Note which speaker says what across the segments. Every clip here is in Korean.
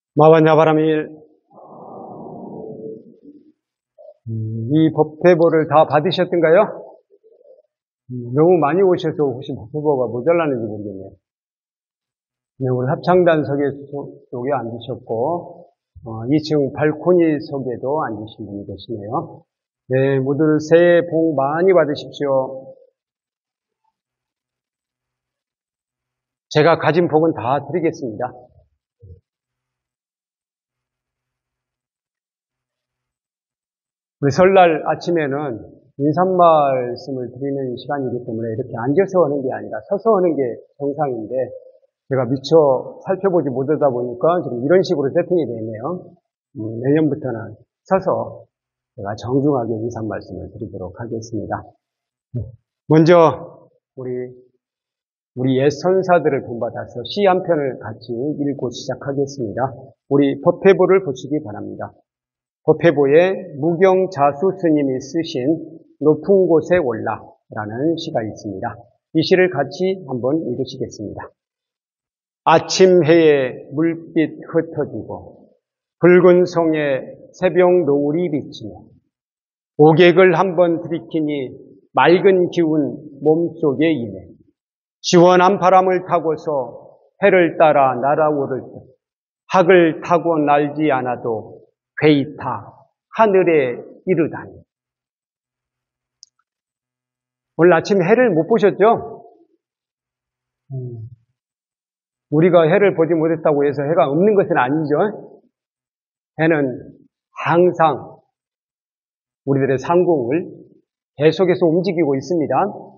Speaker 1: 마반야 바람일 이 법회보를 다 받으셨던가요? 너무 많이 오셔서 혹시 법회보가 모자라는지 모르겠네요. 네, 우리 합창단 속에 앉으셨고 2층 발코니 속에도 앉으신 분이 계시네요. 네, 모두 새해 복 많이 받으십시오. 제가 가진 복은 다 드리겠습니다. 우리 설날 아침에는 인사 말씀을 드리는 시간이기 때문에 이렇게 앉아서 하는 게 아니라 서서 하는 게 정상인데 제가 미처 살펴보지 못하다 보니까 지금 이런 식으로 세팅이 되어 있네요. 내년부터는 서서 제가 정중하게 인사 말씀을 드리도록 하겠습니다. 먼저 우리 옛 선사들을 본받아서 시 한 편을 같이 읽고 시작하겠습니다. 우리 법회보를 보시기 바랍니다. 법회보에 무경자수 스님이 쓰신 높은 곳에 올라라는 시가 있습니다. 이 시를 같이 한번 읽으시겠습니다. 아침 해에 물빛 흩어지고 붉은 송에 새벽 노을이 비치며 오객을 한번 들이키니 맑은 기운 몸속에 임해 시원한 바람을 타고서 해를 따라 날아오를 때 학을 타고 날지 않아도 괴이타 하늘에 이르다니. 오늘 아침 해를 못 보셨죠? 우리가 해를 보지 못했다고 해서 해가 없는 것은 아니죠. 해는 항상 우리들의 상공을 계속해서 움직이고 있습니다.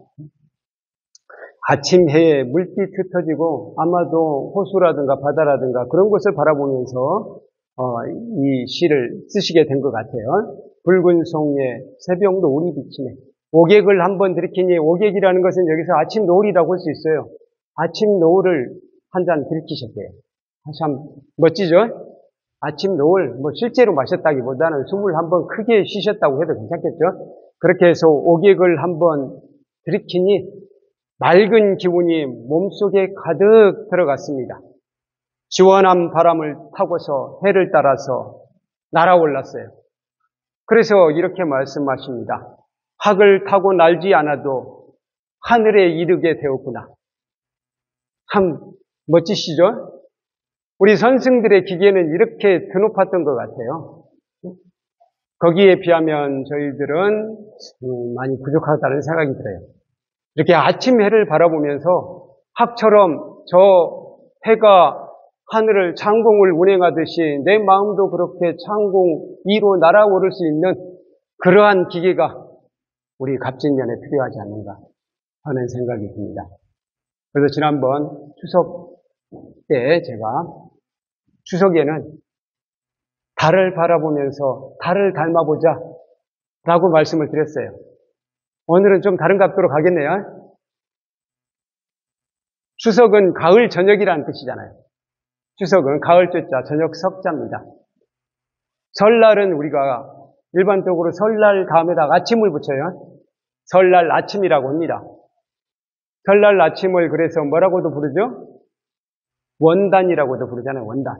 Speaker 1: 아침 해에 물빛 흩어지고 아마도 호수라든가 바다라든가 그런 곳을 바라보면서 이 시를 쓰시게 된 것 같아요. 붉은 송에 새벽 노을이 비치네. 오객을 한번 들이키니 오객이라는 것은 여기서 아침 노을이라고 할 수 있어요. 아침 노을을 한 잔 들이키셨대요. 참 멋지죠? 아침 노을 실제로 마셨다기보다는 숨을 한번 크게 쉬셨다고 해도 괜찮겠죠? 그렇게 해서 오객을 한번 들이키니 맑은 기운이 몸속에 가득 들어갔습니다. 시원한 바람을 타고서 해를 따라서 날아올랐어요. 그래서 이렇게 말씀하십니다. 학을 타고 날지 않아도 하늘에 이르게 되었구나. 참 멋지시죠? 우리 선승들의 기계는 이렇게 드높았던 것 같아요. 거기에 비하면 저희들은 많이 부족하다는 생각이 들어요. 이렇게 아침 해를 바라보면서 학처럼 저 해가 하늘을 창공을 운행하듯이 내 마음도 그렇게 창공 위로 날아오를 수 있는 그러한 기계가 우리 갑진년에 필요하지 않는가 하는 생각이 듭니다. 그래서 지난번 추석 때 제가 추석에는 달을 바라보면서 달을 닮아보자 라고 말씀을 드렸어요. 오늘은 좀 다른 각도로 가겠네요. 추석은 가을 저녁이라는 뜻이잖아요. 추석은 가을 쨘자 저녁 석자입니다. 설날은 우리가 일반적으로 설날 다음에다가 아침을 붙여요. 설날 아침이라고 합니다. 설날 아침을 그래서 뭐라고도 부르죠? 원단이라고도 부르잖아요. 원단.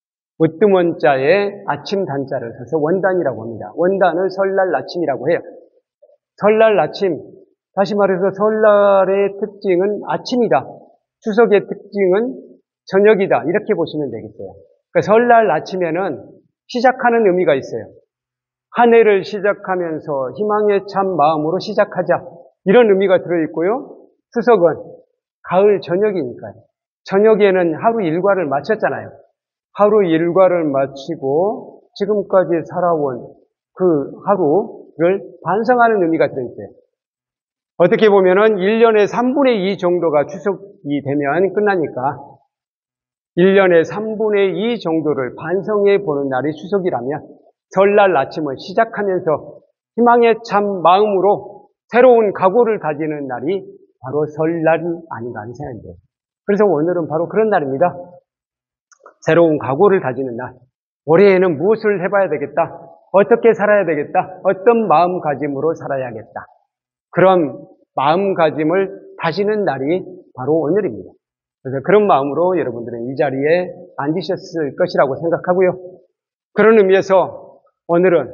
Speaker 1: 으뜸원자에 아침 단자를 써서 원단이라고 합니다. 원단을 설날 아침이라고 해요. 설날 아침, 다시 말해서 설날의 특징은 아침이다. 추석의 특징은 저녁이다. 이렇게 보시면 되겠어요. 그러니까 설날 아침에는 시작하는 의미가 있어요. 한 해를 시작하면서 희망에 찬 마음으로 시작하자. 이런 의미가 들어있고요. 추석은 가을 저녁이니까요. 저녁에는 하루 일과를 마쳤잖아요. 하루 일과를 마치고 지금까지 살아온 그 하루를 반성하는 의미가 들어있어요. 어떻게 보면은 1년의 3분의 2 정도가 추석이 되면 끝나니까 1년의 3분의 2 정도를 반성해 보는 날이 추석이라면 설날 아침을 시작하면서 희망에 찬 마음으로 새로운 각오를 가지는 날이 바로 설날이 아닌가 하는 생각이 들어요. 그래서 오늘은 바로 그런 날입니다. 새로운 각오를 가지는 날. 올해에는 무엇을 해봐야 되겠다. 어떻게 살아야 되겠다. 어떤 마음가짐으로 살아야겠다. 그런 마음가짐을 다지는 날이 바로 오늘입니다. 그래서 그런 마음으로 여러분들은 이 자리에 안 드셨을 것이라고 생각하고요. 그런 의미에서 오늘은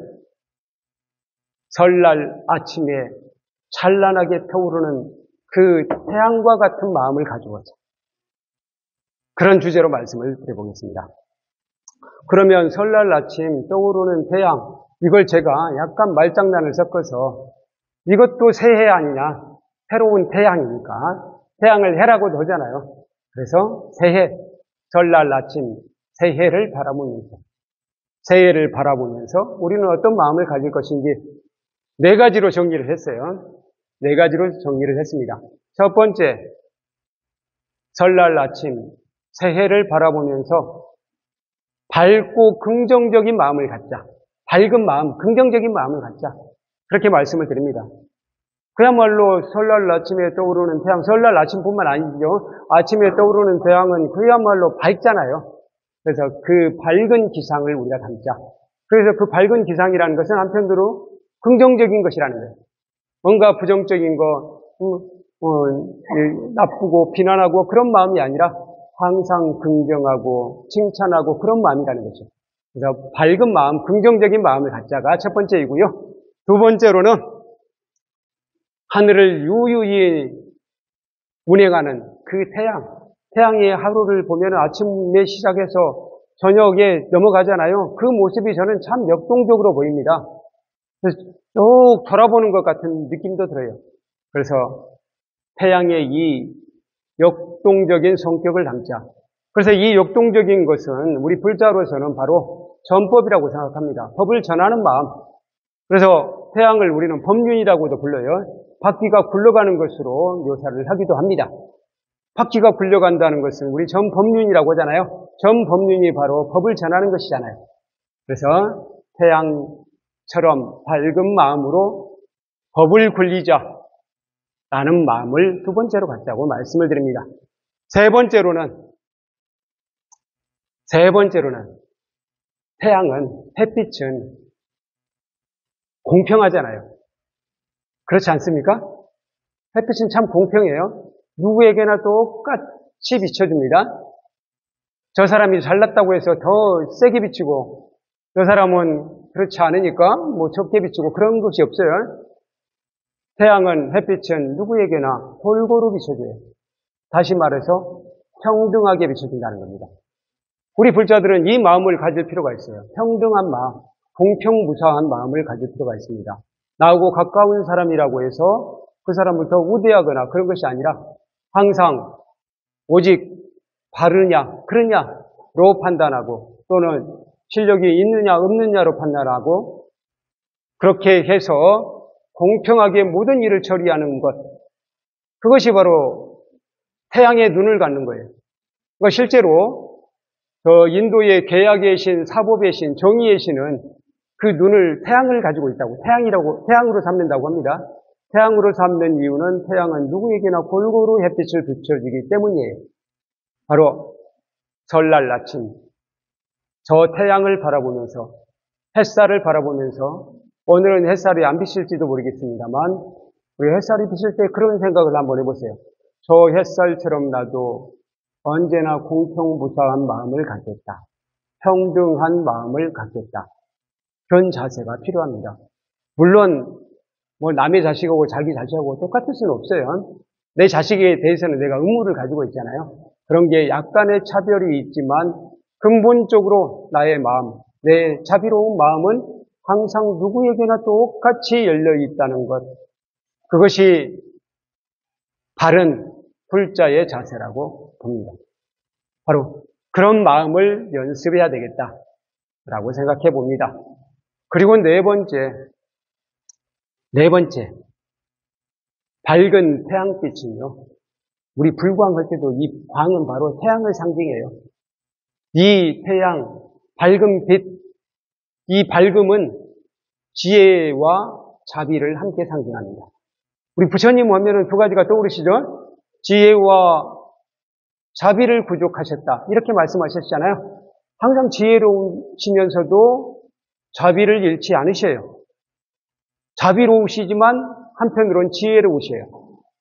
Speaker 1: 설날 아침에 찬란하게 타오르는 그 태양과 같은 마음을 가지고서 그런 주제로 말씀을 드려보겠습니다. 그러면 설날 아침 떠오르는 태양, 이걸 제가 약간 말장난을 섞어서 이것도 새해 아니냐, 새로운 태양이니까 태양을 해라고도 하잖아요. 그래서 새해, 설날 아침 새해를 바라보면서 우리는 어떤 마음을 가질 것인지 네 가지로 정리를 했어요. 네 가지로 정리를 했습니다. 첫 번째, 설날 아침 새해를 바라보면서 밝고 긍정적인 마음을 갖자. 밝은 마음, 긍정적인 마음을 갖자. 그렇게 말씀을 드립니다. 그야말로 설날 아침에 떠오르는 태양, 설날 아침뿐만 아니죠. 아침에 떠오르는 태양은 그야말로 밝잖아요. 그래서 그 밝은 기상을 우리가 담자. 그래서 그 밝은 기상이라는 것은 한편으로 긍정적인 것이라는 거예요. 뭔가 부정적인 거, 나쁘고 비난하고 그런 마음이 아니라 항상 긍정하고 칭찬하고 그런 마음이라는 거죠. 그래서 밝은 마음, 긍정적인 마음을 갖자가 첫 번째이고요. 두 번째로는 하늘을 유유히 운행하는 그 태양의 하루를 보면 아침에 시작해서 저녁에 넘어가잖아요. 그 모습이 저는 참 역동적으로 보입니다. 그래서 쭉 돌아보는 것 같은 느낌도 들어요. 그래서 태양의 이 역동적인 성격을 담자. 그래서 이 역동적인 것은 우리 불자로서는 바로 전법이라고 생각합니다. 법을 전하는 마음. 그래서 태양을 우리는 법륜이라고도 불러요. 바퀴가 굴러가는 것으로 묘사를 하기도 합니다. 바퀴가 굴러간다는 것은 우리 전법륜이라고 하잖아요. 전법륜이 바로 법을 전하는 것이잖아요. 그래서 태양처럼 밝은 마음으로 법을 굴리자 라는 마음을 두 번째로 갖자고 말씀을 드립니다. 세 번째로는 햇빛은 공평하잖아요. 그렇지 않습니까? 햇빛은 참 공평해요. 누구에게나 똑같이 비춰줍니다. 저 사람이 잘났다고 해서 더 세게 비추고 저 사람은 그렇지 않으니까 적게 비추고 그런 것이 없어요. 햇빛은 누구에게나 골고루 비춰줘요. 다시 말해서 평등하게 비춰준다는 겁니다. 우리 불자들은 이 마음을 가질 필요가 있어요. 평등한 마음, 공평무사한 마음을 가질 필요가 있습니다. 나하고 가까운 사람이라고 해서 그 사람부터 우대하거나 그런 것이 아니라 항상 오직 바르냐, 그러냐로 판단하고 또는 실력이 있느냐, 없느냐로 판단하고 그렇게 해서 공평하게 모든 일을 처리하는 것. 그것이 바로 태양의 눈을 갖는 거예요. 그러니까 실제로 인도의 계약의 신, 사법의 신, 정의의 신은 그 눈을 태양을 가지고 있다고, 태양으로 삼는다고 합니다. 태양으로 삼는 이유는 태양은 누구에게나 골고루 햇빛을 비춰주기 때문이에요. 바로 설날 아침 저 태양을 바라보면서 햇살을 바라보면서 오늘은 햇살이 안 비칠지도 모르겠습니다만 우리 햇살이 비칠 때 그런 생각을 한번 해보세요. 저 햇살처럼 나도 언제나 공평무사한 마음을 갖겠다. 평등한 마음을 갖겠다. 그런 자세가 필요합니다. 물론 남의 자식하고 자기 자식하고 똑같을 수는 없어요. 내 자식에 대해서는 내가 의무를 가지고 있잖아요. 그런 게 약간의 차별이 있지만 근본적으로 나의 마음, 내 자비로운 마음은 항상 누구에게나 똑같이 열려 있다는 것. 그것이 바른 불자의 자세라고 봅니다. 바로 그런 마음을 연습해야 되겠다라고 생각해 봅니다. 그리고 네 번째, 밝은 태양빛은요, 우리 불광할 때도 이 광은 바로 태양을 상징해요. 이 태양, 밝은 빛, 이 밝음은 지혜와 자비를 함께 상징합니다. 우리 부처님 하면은 두 가지가 떠오르시죠? 지혜와 자비를 부족하셨다. 이렇게 말씀하셨잖아요. 항상 지혜로우시면서도 자비를 잃지 않으셔요. 자비로우시지만 한편으로는 지혜로우셔요.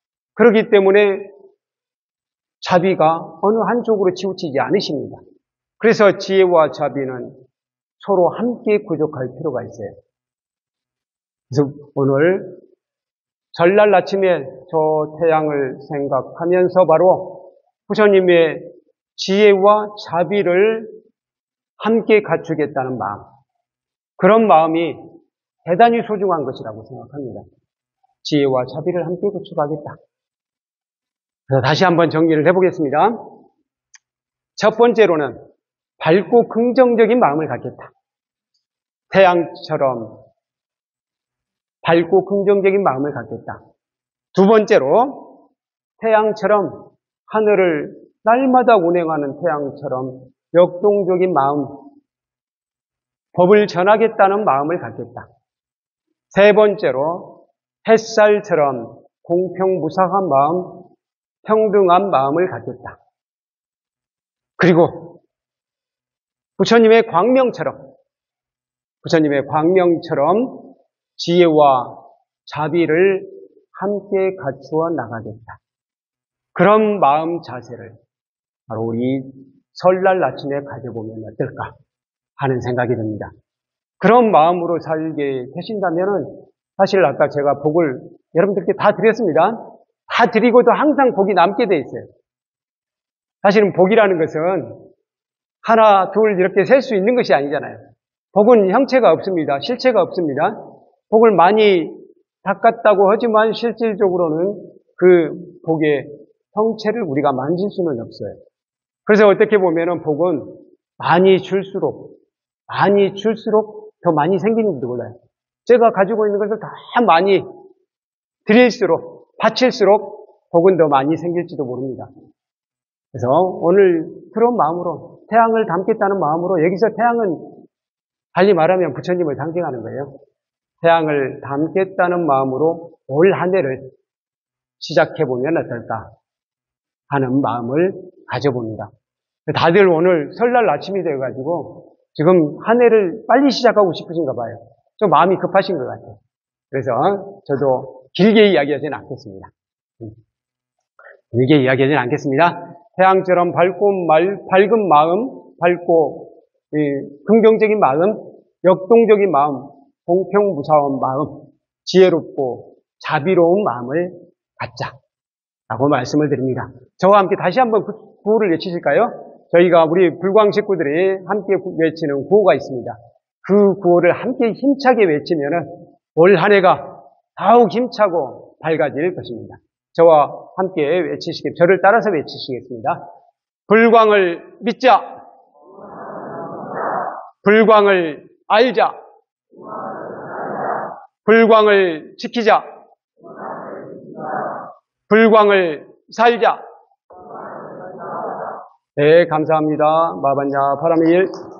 Speaker 1: 그렇기 때문에 자비가 어느 한쪽으로 치우치지 않으십니다. 그래서 지혜와 자비는 서로 함께 구족할 필요가 있어요. 그래서 오늘 전날 아침에 저 태양을 생각하면서 바로 부처님의 지혜와 자비를 함께 갖추겠다는 마음, 그런 마음이 대단히 소중한 것이라고 생각합니다. 지혜와 자비를 함께 구축하겠다. 그래서 다시 한번 정리를 해보겠습니다. 첫 번째로는 밝고 긍정적인 마음을 갖겠다. 태양처럼 밝고 긍정적인 마음을 갖겠다. 두 번째로 태양처럼 하늘을 날마다 운행하는 태양처럼 역동적인 마음, 법을 전하겠다는 마음을 갖겠다. 세 번째로 햇살처럼 공평무상한 마음, 평등한 마음을 갖겠다. 그리고 부처님의 광명처럼 지혜와 자비를 함께 갖추어 나가겠다. 그런 마음 자세를 바로 우리 설날 아침에 가져보면 어떨까 하는 생각이 듭니다. 그런 마음으로 살게 되신다면은 사실 아까 제가 복을 여러분들께 다 드렸습니다. 다 드리고도 항상 복이 남게 돼 있어요. 사실은 복이라는 것은 하나, 둘 이렇게 셀 수 있는 것이 아니잖아요. 복은 형체가 없습니다. 실체가 없습니다. 복을 많이 닦았다고 하지만 실질적으로는 그 복의 형체를 우리가 만질 수는 없어요. 그래서 어떻게 보면은 복은 많이 줄수록 더 많이 생기는지도 몰라요. 제가 가지고 있는 것을 다 많이 드릴수록, 바칠수록 복은 더 많이 생길지도 모릅니다. 그래서 오늘 그런 마음으로 태양을 담겠다는 마음으로, 여기서 태양은 달리 말하면 부처님을 상징하는 거예요. 태양을 담겠다는 마음으로 올 한 해를 시작해보면 어떨까 하는 마음을 가져봅니다. 다들 오늘 설날 아침이 돼가지고 지금 한 해를 빨리 시작하고 싶으신가 봐요. 좀 마음이 급하신 것 같아요. 그래서 저도 길게 이야기하지는 않겠습니다. 태양처럼 밝은 마음, 밝고 긍정적인 마음, 역동적인 마음, 공평무사한 마음, 지혜롭고 자비로운 마음을 갖자라고 말씀을 드립니다. 저와 함께 다시 한번 구호를 외치실까요? 저희가 우리 불광 식구들이 함께 외치는 구호가 있습니다. 그 구호를 함께 힘차게 외치면은 올 한 해가 더욱 힘차고 밝아질 것입니다. 저와 함께 저를 따라서 외치시겠습니다. 불광을 믿자. 불광을 알자. 불광을 지키자. 불광을 살자. 네, 감사합니다. 마반야 파라밀.